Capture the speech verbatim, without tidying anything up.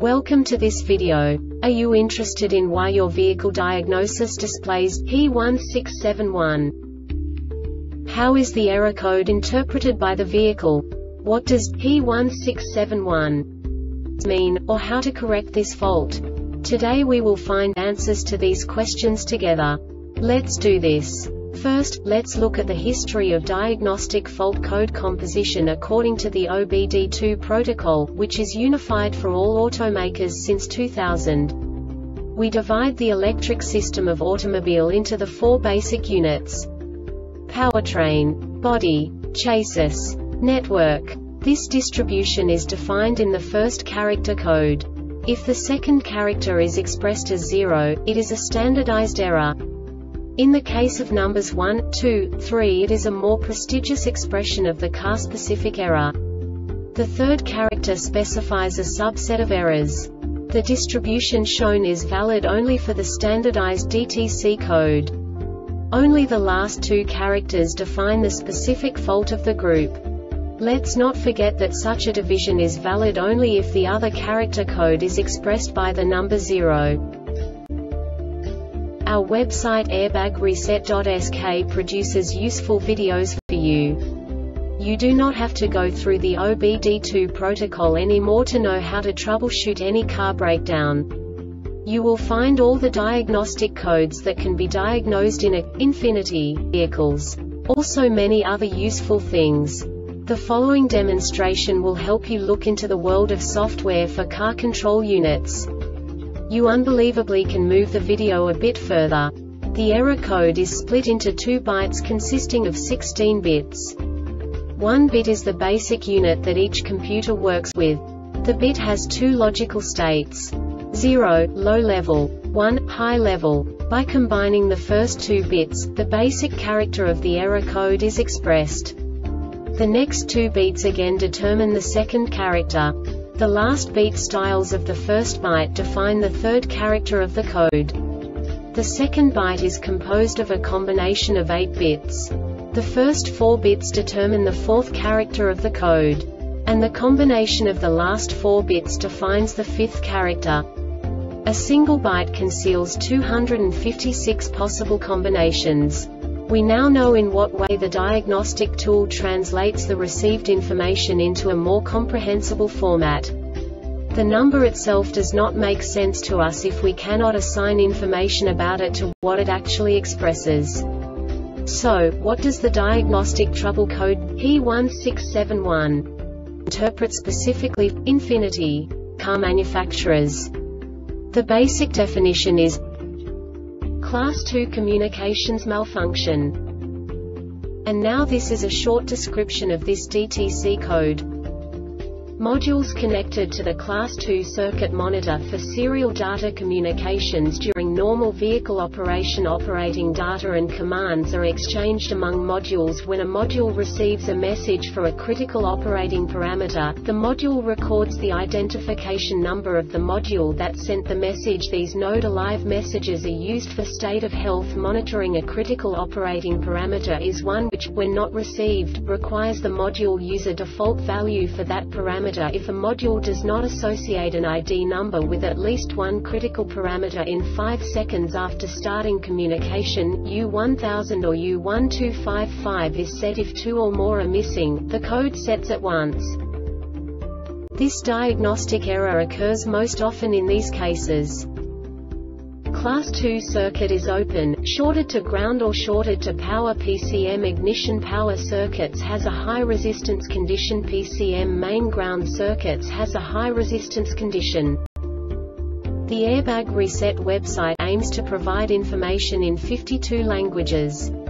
Welcome to this video. Are you interested in why your vehicle diagnosis displays P one six seven one? How is the error code interpreted by the vehicle? What does P one six seven one mean, or how to correct this fault? Today we will find answers to these questions together. Let's do this. First, let's look at the history of diagnostic fault code composition according to the O B D two protocol, which is unified for all automakers since two thousand. We divide the electric system of automobile into the four basic units: powertrain, body, chassis, network. This distribution is defined in the first character code. If the second character is expressed as zero, it is a standardized error. In the case of numbers one, two, three, it is a more prestigious expression of the car-specific error. The third character specifies a subset of errors. The distribution shown is valid only for the standardized D T C code. Only the last two characters define the specific fault of the group. Let's not forget that such a division is valid only if the other character code is expressed by the number zero. Our website airbag reset dot S K produces useful videos for you. You do not have to go through the O B D two protocol anymore to know how to troubleshoot any car breakdown. You will find all the diagnostic codes that can be diagnosed in a Infiniti vehicles. Also many other useful things. The following demonstration will help you look into the world of software for car control units. You unbelievably can move the video a bit further. The error code is split into two bytes consisting of sixteen bits. One bit is the basic unit that each computer works with. The bit has two logical states: zero, low level, one, high level. By combining the first two bits, the basic character of the error code is expressed. The next two beats again determine the second character. The last beat styles of the first byte define the third character of the code. The second byte is composed of a combination of eight bits. The first four bits determine the fourth character of the code. And the combination of the last four bits defines the fifth character. A single byte conceals two hundred fifty-six possible combinations. We now know in what way the diagnostic tool translates the received information into a more comprehensible format. The number itself does not make sense to us if we cannot assign information about it to what it actually expresses. So, what does the diagnostic trouble code P one six seven one interpret specifically for Infiniti car manufacturers? The basic definition is Class two communications malfunction. And now this is a short description of this D T C code. Modules connected to the Class two circuit monitor for serial data communications during normal vehicle operation. Operating data and commands are exchanged among modules. When a module receives a message for a critical operating parameter, the module records the identification number of the module that sent the message. These node alive messages are used for state of health monitoring. A critical operating parameter is one which, when not received, requires the module use a default value for that parameter. If a module does not associate an I D number with at least one critical parameter in five seconds after starting communication, U one thousand or U one two five five is set. If two or more are missing, the code sets at once. This diagnostic error occurs most often in these cases: Class two circuit is open, shorted to ground or shorted to power. P C M ignition power circuits has a high resistance condition. P C M main ground circuits has a high resistance condition. The Airbag Reset website aims to provide information in fifty-two languages.